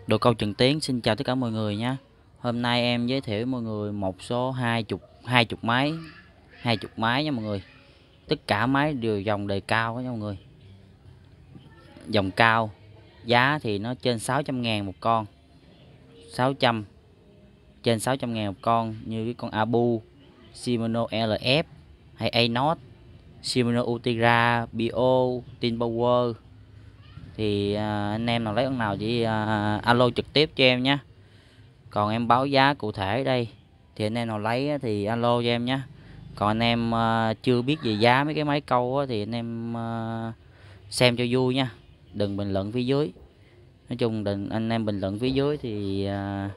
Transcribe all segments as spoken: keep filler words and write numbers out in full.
Đồ câu Trần Tiến xin chào tất cả mọi người nhé. Hôm nay em giới thiệu với mọi người một số hai chục hai chục máy, hai chục máy nha mọi người. Tất cả máy đều dòng đề cao đó nha mọi người. Dòng cao, giá thì nó trên sáu trăm ngàn một con. sáu trăm, trên sáu trăm ngàn một con, như cái con Abu, Shimano lờ ép hay A-Not, Shimano Ultegra, Bio, Tin Power. Thì à, anh em nào lấy con nào chỉ à, alo trực tiếp cho em nhé. Còn em báo giá cụ thể đây, thì anh em nào lấy thì alo cho em nhé. Còn anh em uh, chưa biết về giá mấy cái máy câu á, thì anh em uh, xem cho vui nha, đừng bình luận phía dưới. Nói chung đừng anh em bình luận phía dưới thì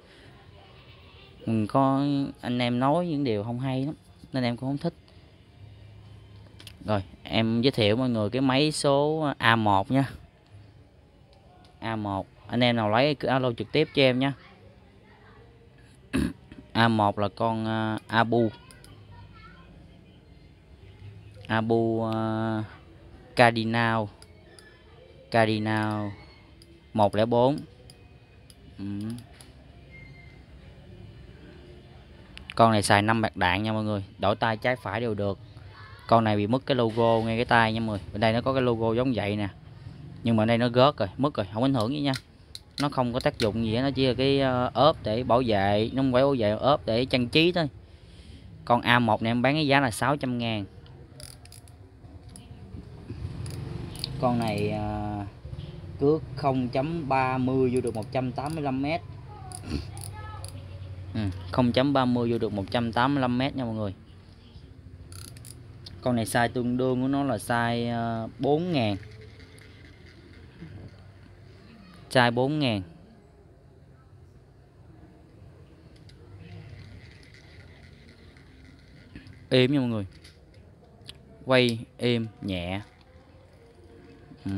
uh, có anh em nói những điều không hay lắm nên em cũng không thích. Rồi em giới thiệu mọi người cái máy số A một nha. A một anh em nào lấy cứ alo trực tiếp cho em nhé. A một là con uh, Abu Abu uh, Cardinal Cardinal một không bốn. ừ. Con này xài năm bạc đạn nha mọi người, đổi tay trái phải đều được. Con này bị mất cái logo ngay cái tay nha mọi người. Bên đây nó có cái logo giống vậy nè, nhưng mà đây nó gớt rồi, mất rồi, không ảnh hưởng gì nha. Nó không có tác dụng gì hết, nó chỉ là cái uh, ốp để bảo vệ, nó không phải bảo vệ, ốp để trang trí thôi. Con A một này em bán cái giá là sáu trăm ngàn. Con này uh, cước không chấm ba mươi vô được một trăm tám mươi lăm mét. ừ, không chấm ba mươi vô được một trăm tám mươi lăm mét nha mọi người. Con này size tương đương của nó là size uh, bốn ngàn. Size bốn ngàn. Êm nha mọi người, quay êm nhẹ. ừ.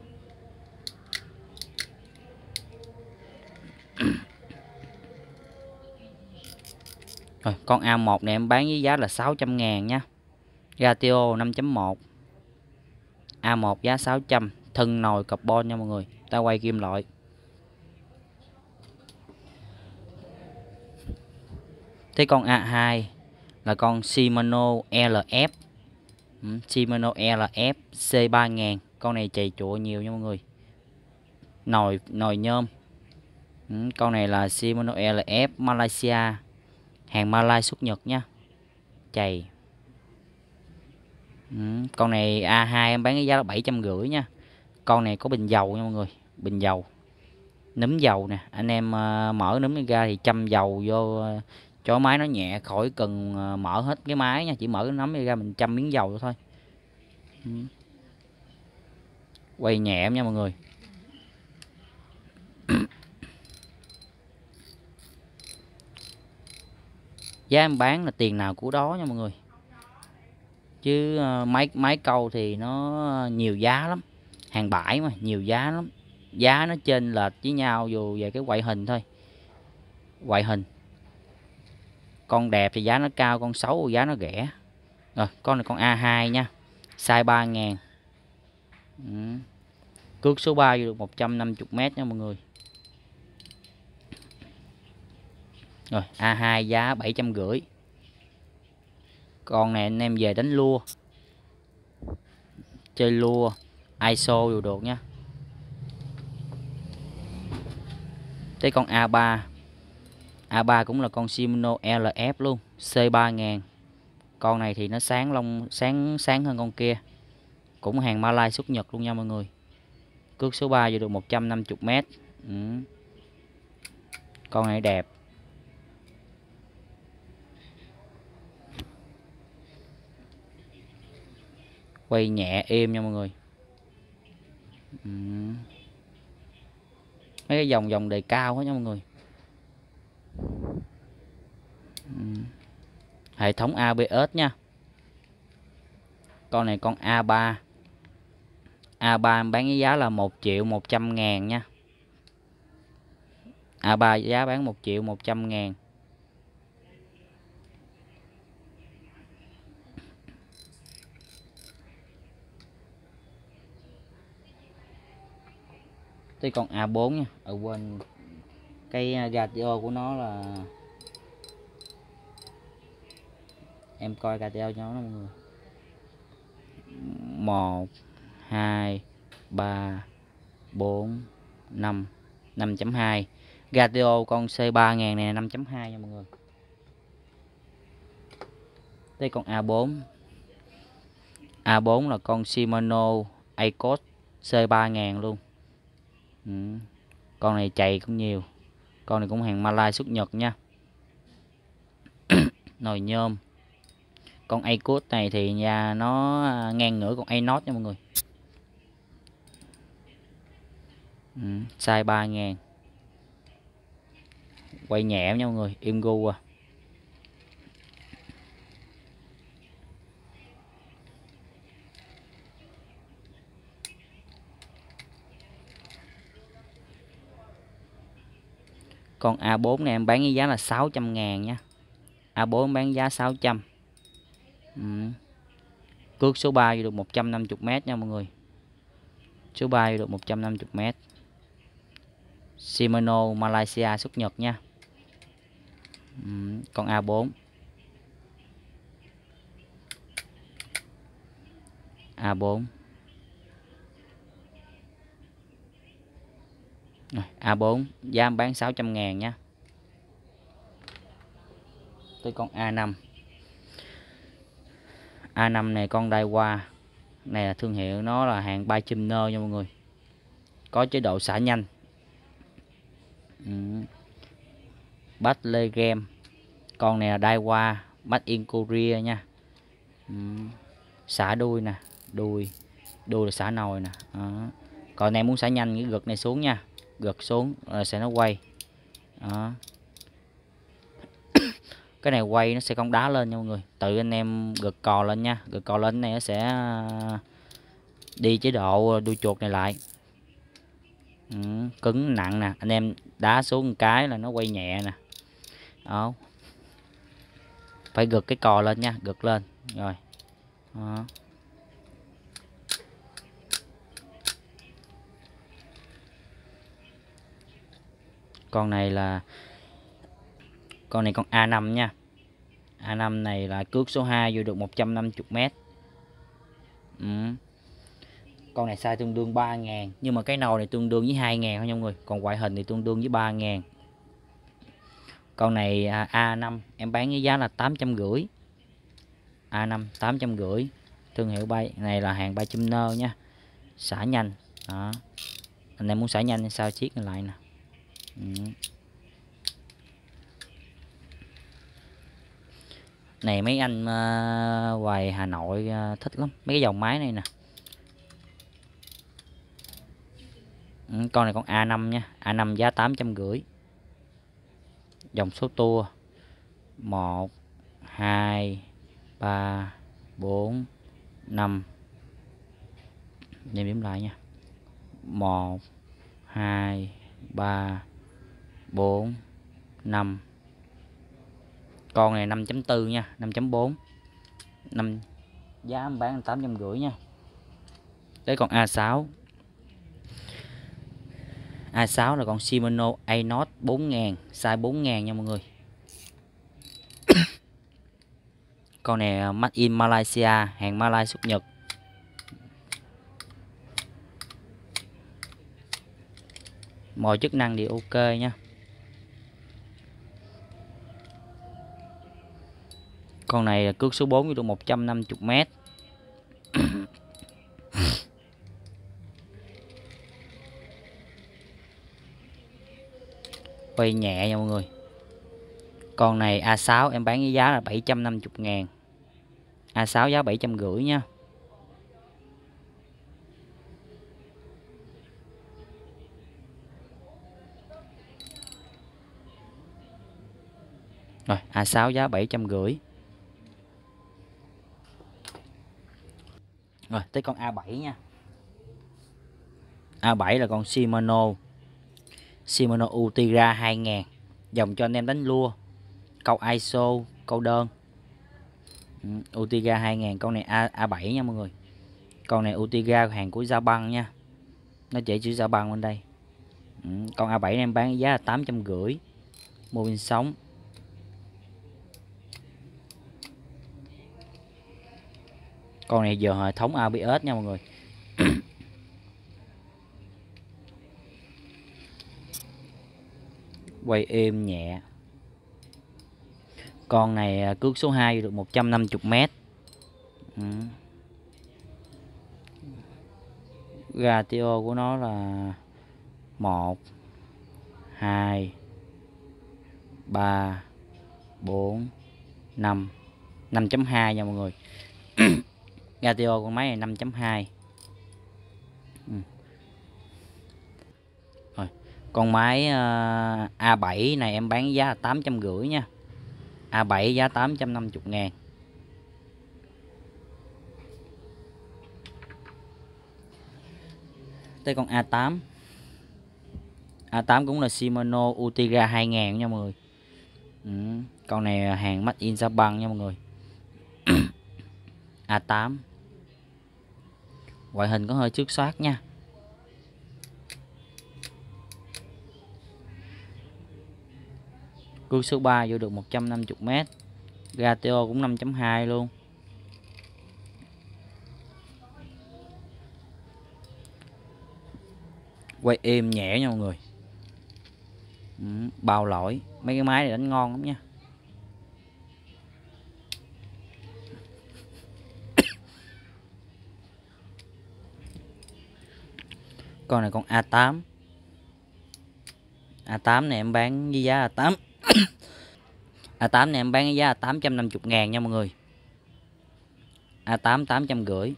Rồi con A một này em bán với giá là sáu trăm ngàn nha. Ratio năm chấm một. A một giá sáu trăm, thân nồi carbon nha mọi người, ta quay kim loại. Thế con A hai là con Shimano lờ ép. ừ, Shimano lờ ép C ba ngàn. Con này chày chụa nhiều nha mọi người, nồi nồi nhôm. ừ, Con này là Shimano lờ ép Malaysia, hàng Malay xuất Nhật nha, chày. ừ, Con này A hai em bán cái giá là bảy trăm rưỡi nha. Con này có bình dầu nha mọi người, bình dầu, núm dầu nè. Anh em uh, mở núm ra thì châm dầu vô uh, cho máy nó nhẹ, khỏi cần uh, mở hết cái máy nha, chỉ mở cái nấm ra mình châm miếng dầu thôi. ừ. Quay nhẹ nha mọi người. Giá em bán là tiền nào của đó nha mọi người, chứ uh, máy máy câu thì nó nhiều giá lắm, hàng bãi mà nhiều giá lắm, giá nó chênh lệch với nhau dù về cái ngoại hình thôi. Ngoại hình con đẹp thì giá nó cao, con xấu thì giá nó rẻ. Rồi con này con A hai nha, size ba ngàn. ừ. Cước số ba được một trăm năm mươi mét nha mọi người. Rồi A hai giá bảy trăm rưỡi. Con này anh em về đánh lua, chơi lua i ét o đều được nha. Thế con A ba. A ba cũng là con Shimano lờ ép luôn, C ba ngàn. Con này thì nó sáng lông sáng sáng hơn con kia, cũng hàng Malay xuất Nhật luôn nha mọi người. Cước số ba vô được một trăm năm mươi mét. ừ. Con này đẹp. Quay nhẹ êm nha mọi người. ừ. Mấy cái dòng dòng đề cao hết nha mọi người. ừ. Hệ thống a bê ét nha. Con này con A ba. A ba em bán với giá là một triệu một trăm ngàn nha. A ba giá bán một triệu một trăm ngàn. Tới con A bốn nha. Ở quên Cây Gatio của nó là em coi Gatio cho nó mọi người. Một, hai, ba, bốn, năm, năm chấm hai. Gatio con C ba ngàn này năm chấm hai nha mọi người. Đây con A bốn. A bốn là con Shimano Acos C ba ngàn luôn. Ừ. Con này chạy cũng nhiều. Con này cũng hàng Malai xuất Nhật nha. Nồi nhôm. Con Acos này thì nha, nó ngang ngửa con Anos nha mọi người. Ừ. Size ba ngàn. Quay nhẹ nha mọi người, im gu à. Con A bốn này em bán với giá là sáu trăm ngàn nha. A bốn bán giá sáu trăm. Ừ. Cước số ba được một trăm năm mươi mét nha mọi người. Số ba được một trăm năm mươi mét. Shimano Malaysia xuất Nhật nha. Ừ. Con A bốn. A bốn. A bốn giá bán sáu trăm ngàn nha. Tới con A năm. A năm này con Daiwa. Này là thương hiệu nó là hàng Biochimner nha mọi người. Có chế độ xả nhanh. Ừ. Battle game. Con này là Daiwa Made in Korea nha. Ừ. Xả đuôi nè, đuôi đuôi là xả nồi nè. Đó. Còn này muốn xả nhanh cái gật này xuống nha, gật xuống là sẽ nó quay. Đó. Cái này quay nó sẽ không đá lên nha mọi người, tự anh em gật cò lên nha, gật cò lên này nó sẽ đi chế độ đuôi chuột này lại. Ừ, cứng nặng nè, anh em đá xuống một cái là nó quay nhẹ nè. Đó. Phải gật cái cò lên nha, gật lên rồi. Đó. Con này là con này con A năm nha. A năm này là cước số hai vô được một trăm năm mươi mét. Ừ. Con này size tương đương ba ngàn, nhưng mà cái nồi này tương đương với hai ngàn thôi nha mọi người, còn ngoại hình thì tương đương với ba ngàn. Con này A năm em bán với giá là tám trăm rưỡi. A năm tám trăm rưỡi. Thương hiệu bay này là hàng Biochimner nha. Xả nhanh. Đó. Anh em muốn xả nhanh thì sao chiếc lại nè. Ừ. Này mấy anh uh, ngoài Hà Nội uh, thích lắm mấy cái dòng máy này nè. Ừ, con này con A năm nha. A năm giá tám trăm rưỡi. Dòng số tua một, hai, ba, bốn, năm. Em điểm lại nha. Một, hai, ba, bốn, năm. Con này năm chấm bốn nha, năm chấm bốn. năm giá bán tám trăm rưỡi nha. Đấy còn A sáu. A sáu là con Shimano Anos bốn ngàn, size bốn ngàn nha mọi người. Con này made in Malaysia, hàng Malai xuất Nhật. Mọi chức năng thì ok nha. Con này là cước số bốn được một trăm năm mươi mét. Quay nhẹ nha mọi người. Con này A sáu em bán với giá là bảy trăm năm mươi ngàn. A sáu giá bảy trăm rưỡi nha. Rồi A sáu giá bảy trăm rưỡi. Rồi tới con A bảy nha. A bảy là con Shimano Shimano Ultegra hai ngàn, dòng cho anh em đánh lua, câu i ét o, câu đơn. Ừ, Ultegra hai ngàn. Con này A, A7 nha mọi người. Con này Ultegra hàng của Japan nha, nó chỉ chữ Japan bên đây. Ừ, con A bảy này em bán giá là tám trăm rưỡi. Mô pin sống. Con này giờ hệ thống a bê ét nha mọi người. Quay êm nhẹ. Con này cước số hai được một trăm năm mươi mét. Ừ. Ratio của nó là một, hai, ba, bốn, năm, năm chấm hai nha mọi người. Ratio con máy này năm chấm hai. Ừ. Rồi. Con máy uh, A bảy này em bán giá là tám trăm rưỡi nha. A bảy giá tám trăm năm mươi ngàn. Tới con A tám. A tám cũng là Shimano Ultegra hai nghìn nha mọi người. Ừ. Con này hàng made in Japan nha mọi người. A tám. Ngoại hình có hơi xước xoát nha. Cước số ba vô được một trăm năm mươi mét. Ratio cũng năm chấm hai luôn. Quay êm nhẹ nha mọi người. Ừ, bao lỗi. Mấy cái máy này đánh ngon lắm nha. Con này con A tám. A tám này em bán với giá là tám. A tám này em bán với giá là tám trăm năm mươi ngàn nha mọi người. A tám tám trăm rưỡi.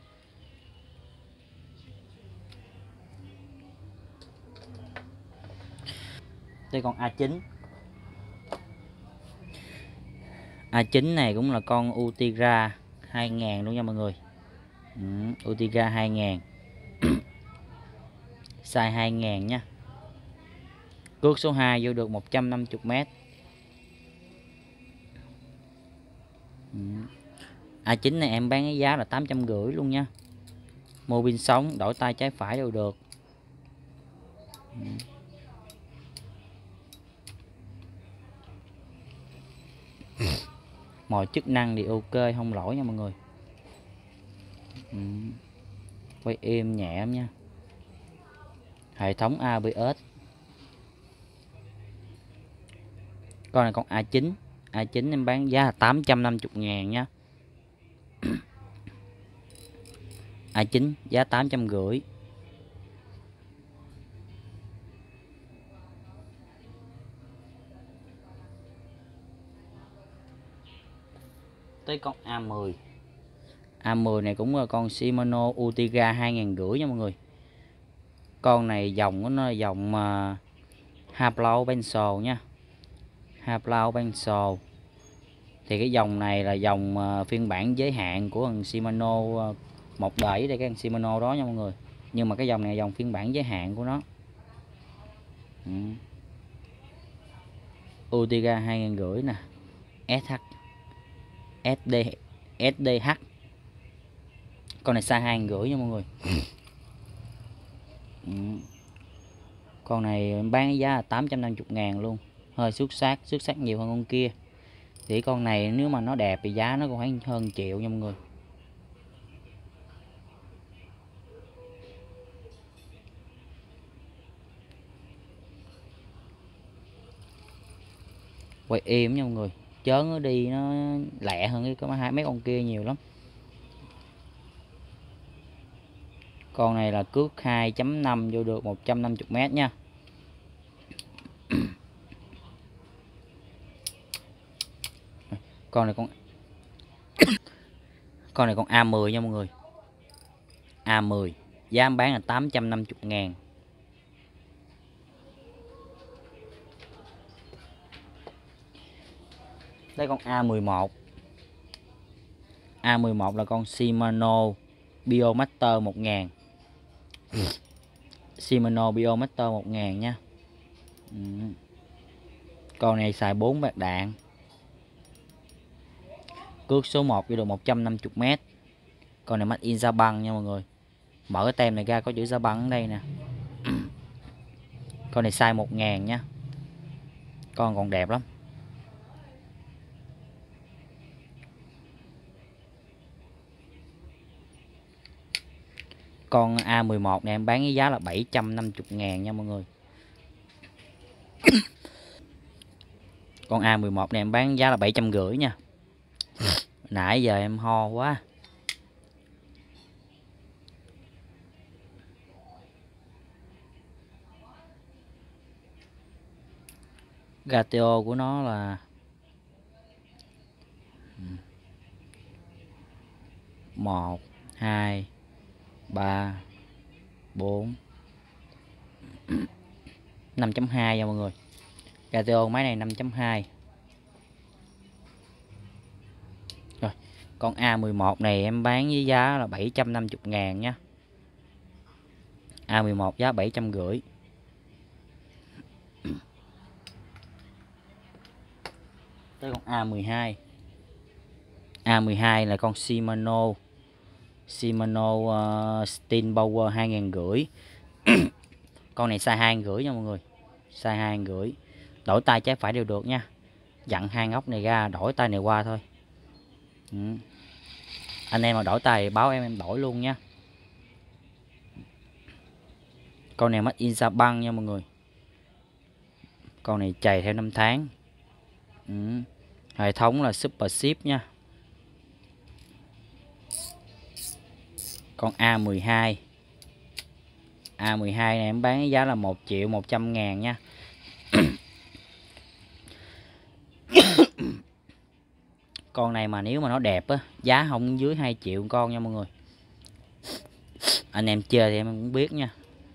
Đây con A chín. A chín này cũng là con Ultegra hai nghìn luôn nha mọi người. Ừ, Ultegra hai nghìn. Size hai nghìn nha. Cước số hai vô được một trăm năm mươi mét. Ừ. A chín này em bán cái giá là tám trăm rưỡi luôn nha. Mô pin sống, đổi tay trái phải đều được. Ừ. Mọi chức năng thì ok, không lỗi nha mọi người. Ừ. Quay êm nhẹ lắm nha. Hệ thống a bê ét. Con này con A chín. A chín em bán giá là tám trăm năm mươi ngàn nha. A chín giá tám trăm rưỡi. Tới con A mười. A mười này cũng là con Shimano Ultegra hai nghìn rưỡi nha mọi người. Con này dòng của nó là dòng uh, Haplau Pencil nha. Haplau Pencil. Thì cái dòng này là dòng uh, phiên bản giới hạn của thằng Shimano uh, một đời đây, cái thằng Shimano đó nha mọi người. Nhưng mà cái dòng này là dòng phiên bản giới hạn của nó. Ừ. Ultegra hai nghìn rưỡi nè. ét hát ét đê ét đê hát. Con này size hai nghìn rưỡi nha mọi người. Ừ. Con này bán giá là tám trăm năm mươi ngàn luôn. Hơi xuất sắc, xuất sắc nhiều hơn con kia. Thì con này nếu mà nó đẹp thì giá nó cũng phải hơn triệu nha mọi người. Quay êm nha mọi người. Chớn nó đi nó lẹ hơn cái hai mấy con kia nhiều lắm. Con này là cước hai chấm năm vô được một trăm năm mươi mét nha. Con này con Con này con A mười nha mọi người. A mười giá em bán là tám trăm năm mươi ngàn. Đây con A mười một. A mười một là con Shimano Biomaster một nghìn. Shimano Biomaster một nghìn nha. Ừ. Con này xài bốn bạc đạn. Cước số một vô được một trăm năm mươi mét. Con này made in Japan nha mọi người. Mở cái tem này ra có chữ Japan ở đây nè. Con này size một ngàn nha. Con còn đẹp lắm. Con A mười một này em bán với giá là bảy trăm năm mươi ngàn nha mọi người. Con A mười một này em bán giá là bảy trăm rưỡi nha. Nãy giờ em ho quá. Ratio của nó là một, hai, ba, bốn, năm chấm hai nha mọi người. Ratio máy này năm chấm hai. Rồi, con A mười một này em bán với giá là bảy trăm năm mươi ngàn nha. A mười một giá bảy trăm rưỡi. Tới con A mười hai. A mười hai là con Shimano Shimano uh, Steel Power hai ngàn rưỡi. Con này size hai ngàn rưỡi nha mọi người. Size hai ngàn rưỡi. Đổi tay trái phải đều được nha. Dặn hai ngóc này ra, đổi tay này qua thôi. Ừ. Anh em mà đổi tay báo em em đổi luôn nha. Con này made in Japan nha mọi người. Con này chạy theo năm tháng. Ừ. Hệ thống là Super Ship nha. Con A mười hai. A mười hai này em bán giá là một triệu một trăm ngàn nha. Con này mà nếu mà nó đẹp á, giá không dưới hai triệu con nha mọi người. Anh em chơi thì em cũng biết nha.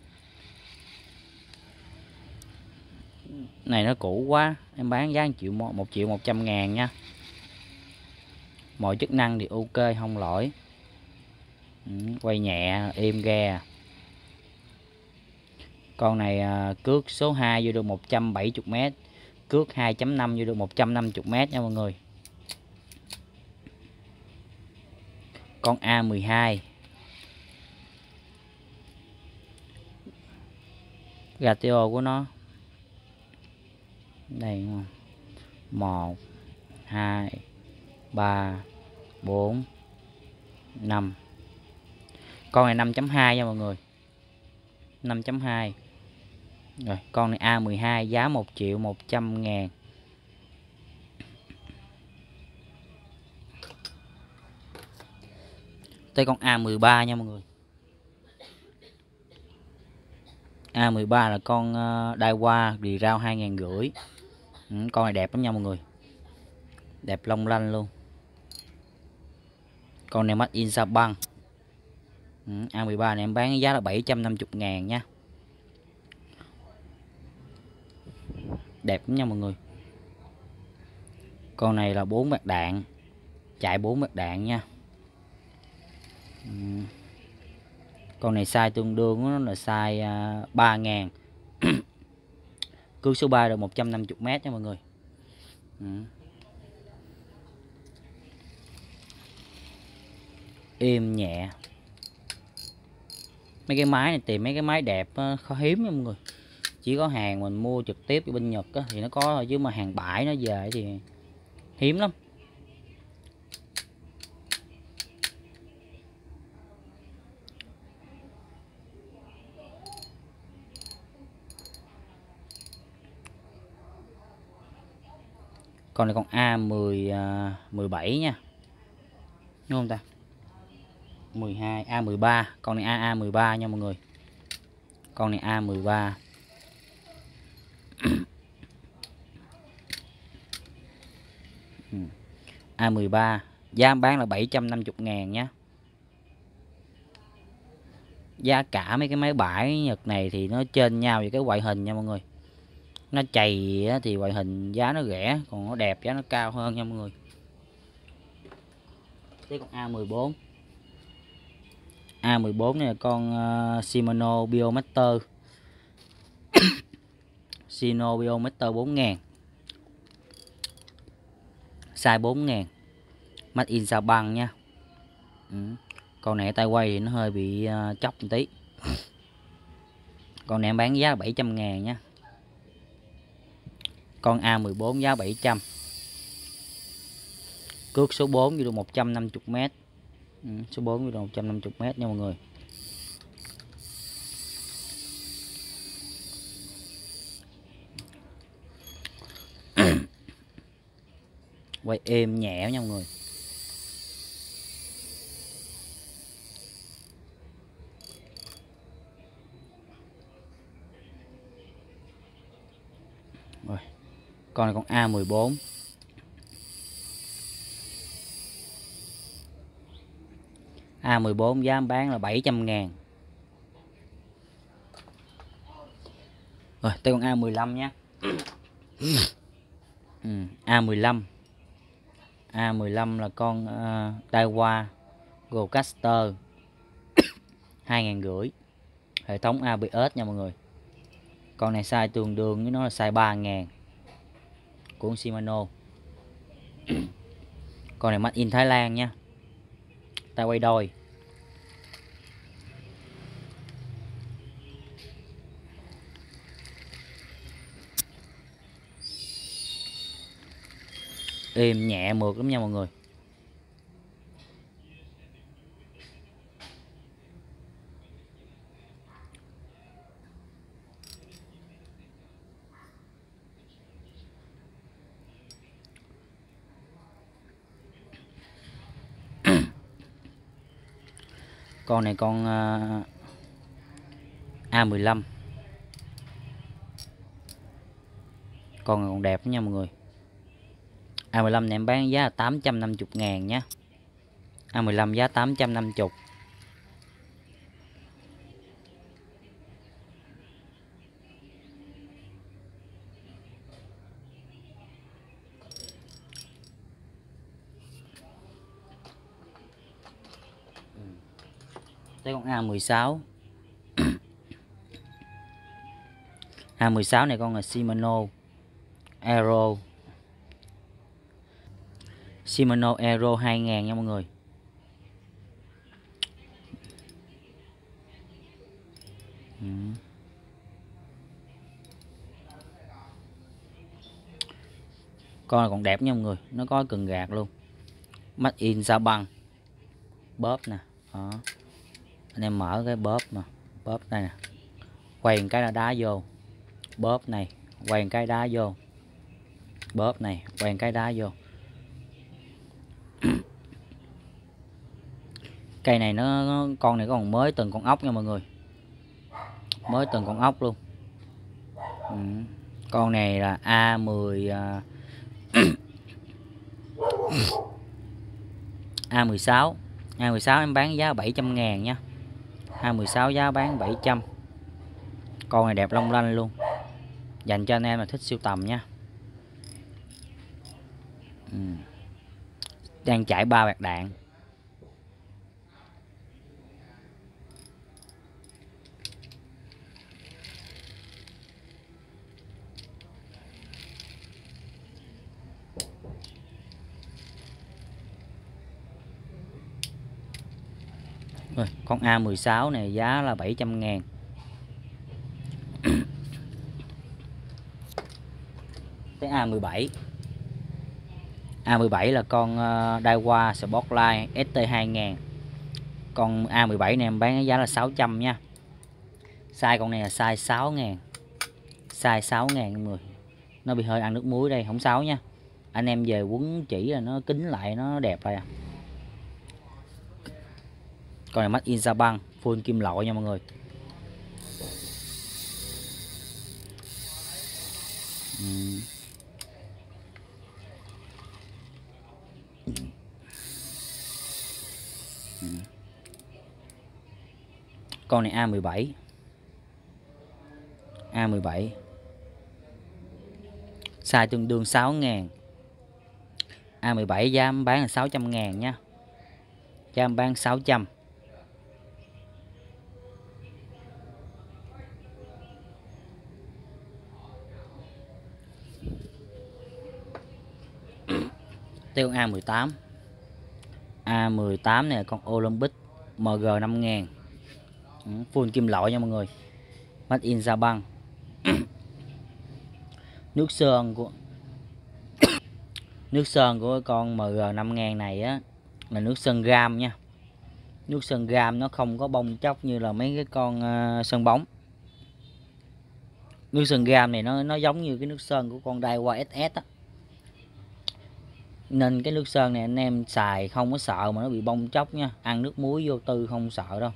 Này nó cũ quá, em bán giá một triệu một triệu một trăm ngàn nha. Mọi chức năng thì ok, không lỗi. Ừ, quay nhẹ, êm ghe. Con này à, cước số hai vô được một trăm bảy mươi mét, cước hai chấm năm vô được một trăm năm mươi mét nha mọi người. Con A mười hai. Ratio của nó đây, một, hai, ba, bốn, năm. Con này năm chấm hai nha mọi người. năm chấm hai. Rồi, con này A mười hai giá một triệu một trăm ngàn. Tới con A mười ba nha mọi người. A mười ba là con uh, Daiwa rì rao hai ngàn rưỡi. Ừ, con này đẹp lắm nha mọi người. Đẹp long lanh luôn. Con này made in Japan. Ừ, A mười ba này em bán giá là bảy trăm năm mươi ngàn nha. Đẹp lắm nha mọi người. Con này là bốn bạc đạn. Chạy bốn bạc đạn nha. Ừ. Con này size tương đương nó là size uh, ba ngàn. Cước số ba là một trăm năm mươi mét nha mọi người. Ừ. Êm nhẹ. Mấy cái máy này tìm mấy cái máy đẹp khó hiếm nha mọi người. Chỉ có hàng mình mua trực tiếp bên Nhật á, thì nó có thôi, chứ mà hàng bãi nó về thì hiếm lắm. Con này con A mười, mười bảy nha. Đúng không ta? mười hai, A mười ba. Con này A A mười ba nha mọi người. Con này A mười ba. A mười ba. Giá bán là bảy trăm năm mươi ngàn nhé. Giá cả mấy cái máy bãi Nhật này thì nó trên nhau về cái ngoại hình nha mọi người. Nó chày thì ngoại hình giá nó rẻ, còn nó đẹp giá nó cao hơn nha mọi người. Cái con A mười bốn. A mười bốn này là con uh, Shimano Biomaster. Shimano Biomaster bốn ngàn. Size bốn ngàn. Made in Japan nha. Ừ. Con này tay quay thì nó hơi bị uh, chóc một tí. Con này em bán giá là bảy trăm ngàn nha. Con A mười bốn giá bảy trăm. Cước số bốn vô được một trăm năm mươi mét. Ừ, số bốn vô được một trăm năm mươi mét nha mọi người. Quay êm nhẹ nha mọi người. Rồi. Con này con A mười bốn. A mười bốn giá bán là bảy trăm ngàn. Rồi tới con A mười lăm nha. ừ, A mười lăm. A mười lăm là con uh, Daiwa Goldcaster hai ngàn rưỡi. Hệ thống a bê ét nha mọi người. Con này size tương đương với nó là size ba ngàn của Shimano. Con này made in Thái Lan nha. Tay quay đôi. Êm nhẹ mượt lắm nha mọi người. Con này con uh, A mười lăm. Con này còn đẹp nha mọi người. A mười lăm này em bán giá là tám trăm năm mươi ngàn nhé. A mười lăm giá tám trăm năm mươi. Tới con A mười sáu. A mười sáu này con là Shimano Aero. Shimano Aero hai ngàn nha mọi người. Ừ. Con này còn đẹp nha mọi người. Nó có cần gạt luôn. Made in Sa băng. Bóp nè. Đó. Anh em mở cái bóp mà. Bóp đây nè. Quay một cái là đá vô. Bóp này. Quay một cái đá vô. Bóp này. Quay một cái đá vô. Cây này nó, nó con này còn mới từng con ốc nha mọi người. Mới từng con ốc luôn. Ừ. Con này là A mười uh, A mười sáu. A mười sáu em bán giá bảy trăm ngàn nha. A mười sáu giá bán bảy trăm. Con này đẹp long lanh luôn. Dành cho anh em là thích sưu tầm nha. Ừ. Đang chạy ba bạc đạn. Rồi, con A mười sáu này giá là bảy trăm ngàn. Tới A mười bảy. A mười bảy là con uh, Daiwa Sportline ét tê hai ngàn. Con A mười bảy này em bán giá là sáu trăm nha. Size con này là size sáu ngàn. Size sáu ngàn mọi người. Nó bị hơi ăn nước muối đây, không sáu nha. Anh em về quấn chỉ là nó kính lại, nó đẹp rồi à. Con này made in Sa băng, full kim loại nha mọi người. Ừ. Ừ. Con này A mười bảy. A mười bảy. Size tương đương sáu ngàn. A mười bảy giá bán là sáu trăm ngàn nha. Giá bán sáu trăm. Tới con A mười tám. A mười tám này là con Olympic em giê năm ngàn. Full kim loại nha mọi người. Made in Japan. Nước sơn của nước sơn của con M G năm nghìn này á là nước sơn gam nha. Nước sơn gam nó không có bong chóc như là mấy cái con uh, sơn bóng. Nước sơn gam này nó nó giống như cái nước sơn của con Daiwa ét ét á. Nên cái nước sơn này anh em xài không có sợ mà nó bị bong chóc nha. Ăn nước muối vô tư không sợ đâu.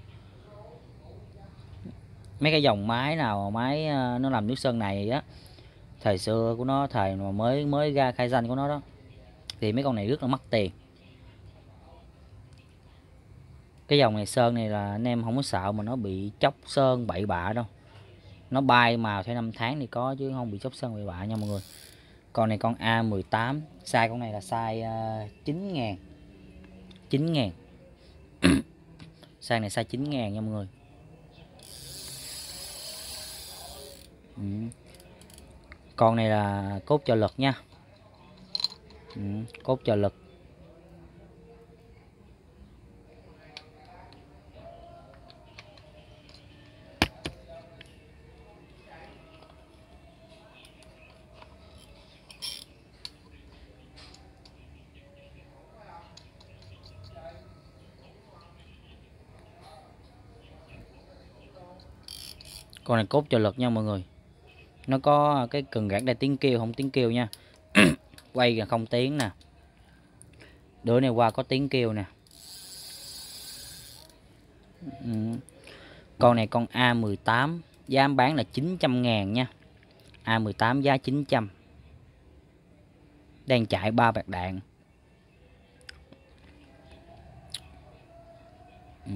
Mấy cái dòng máy nào máy uh, nó làm nước sơn này á, thời xưa của nó, thời mà mới mới ra khai danh của nó đó, thì mấy con này rất là mắc tiền. Cái dòng này sơn này là anh em không có sợ mà nó bị chóc sơn bậy bạ đâu. Nó bay màu theo năm tháng thì có chứ không bị chóc sơn bậy bạ nha mọi người. Con này con A mười tám, size con này là size uh, chín ngàn. chín ngàn. Size này size chín ngàn nha mọi người. Ừ. Con này là cốt trợ lực nha. Ừ. Cốt trợ lực. Con này cốt trợ lực nha mọi người. Nó có cái cần gạt đây tiếng kêu không tiếng kêu nha. Quay là không tiếng nè. Đứa này qua có tiếng kêu nè. Ừ. Con này con A mười tám, giá bán là chín trăm ngàn nha. A mười tám giá chín trăm. Đang chạy ba bạc đạn. Ừ.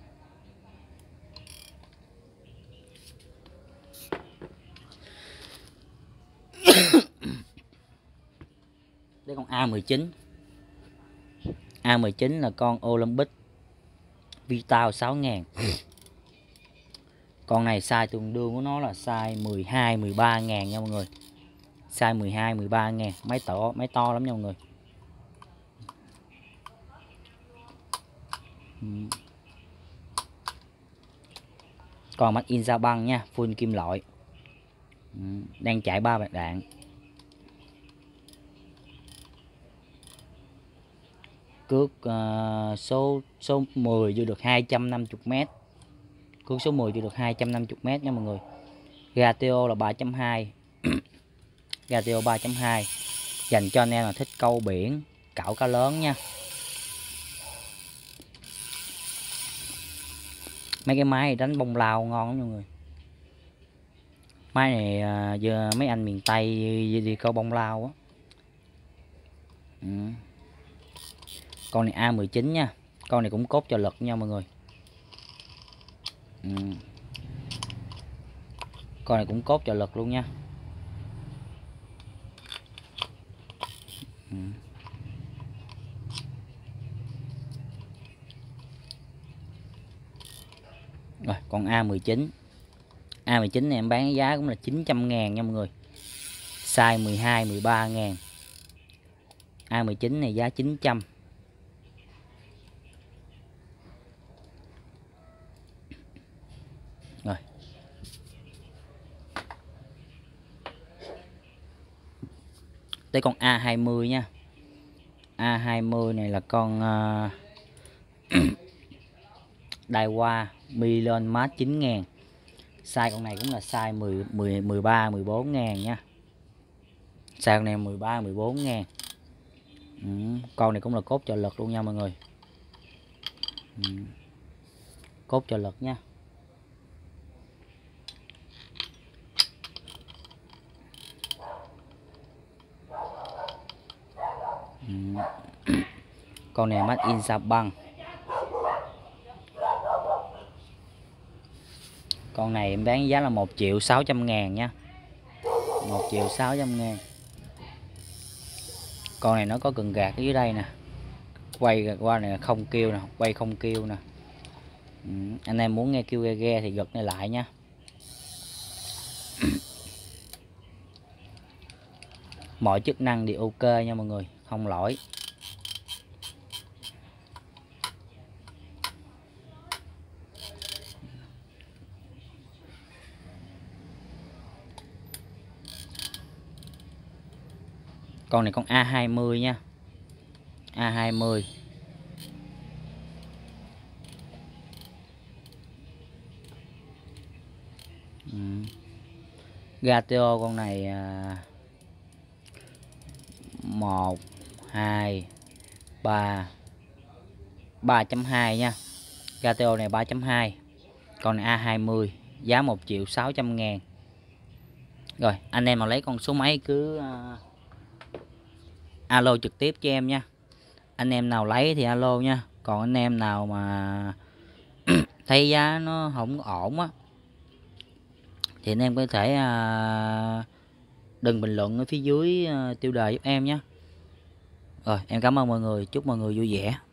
Đây con A mười chín. A mười chín là con Olympic Vital sáu ngàn. Con này size tương đương của nó là size mười hai mười ba ngàn nha mọi người. Size mười hai mười ba ngàn, máy to máy to lắm nha mọi người. Còn Made in Japan nha, full kim loại. Đang chạy ba bạc đạn. Cước uh, số số mười vô được hai trăm năm mươi mét. Cước số mười vô được hai trăm năm mươi mét nha mọi người. Ratio là ba chấm hai. Ratio ba chấm hai. Dành cho anh em là thích câu biển, cảo cá lớn nha. Mấy cái máy này đánh bông lao ngon lắm mọi người. Máy này uh, giờ mấy anh miền Tây đi, đi câu bông lao á. Ừ. Con này A mười chín nha. Con này cũng cốt trợ lực nha mọi người. Ừ. Con này cũng cốt trợ lực luôn nha. Ừ. Rồi con A mười chín. A mười chín này em bán giá cũng là chín trăm ngàn nha mọi người. Size mười hai mười ba ngàn. A mười chín này giá chín trăm. Rồi. Tới con A hai mươi nha. A hai mươi này là con uh, Daiwa Million Mate chín ngàn. Size con này cũng là size mười, mười, mười ba, mười bốn ngàn nha. Size con này mười ba, mười bốn ngàn. Ừ. Con này cũng là cốt trợ lực luôn nha mọi người. Ừ. Cốt trợ lực nha. Ừ. Con này Made in Japan. Con này em bán giá là một triệu sáu trăm ngàn nha. một triệu sáu trăm ngàn. Con này nó có cần gạt ở dưới đây nè. Quay qua này không kêu nè, quay không kêu nè. Ừ. Anh em muốn nghe kêu ghe ghe thì gật này lại nha. Mọi chức năng thì ok nha mọi người, không lỗi. Con này con A hai mươi nha. A hai mươi. Ừ. Gateo con này à, một, hai, ba, ba chấm hai nha. Gateo này ba chấm hai. Con này A hai mươi, giá một triệu sáu trăm ngàn. Rồi, anh em mà lấy con số máy cứ uh, alo trực tiếp cho em nha. Anh em nào lấy thì alo nha. Còn anh em nào mà thấy giá nó không ổn á thì anh em có thể uh, đừng bình luận ở phía dưới uh, tiêu đề giúp em nhé. Rồi, em cảm ơn mọi người, chúc mọi người vui vẻ.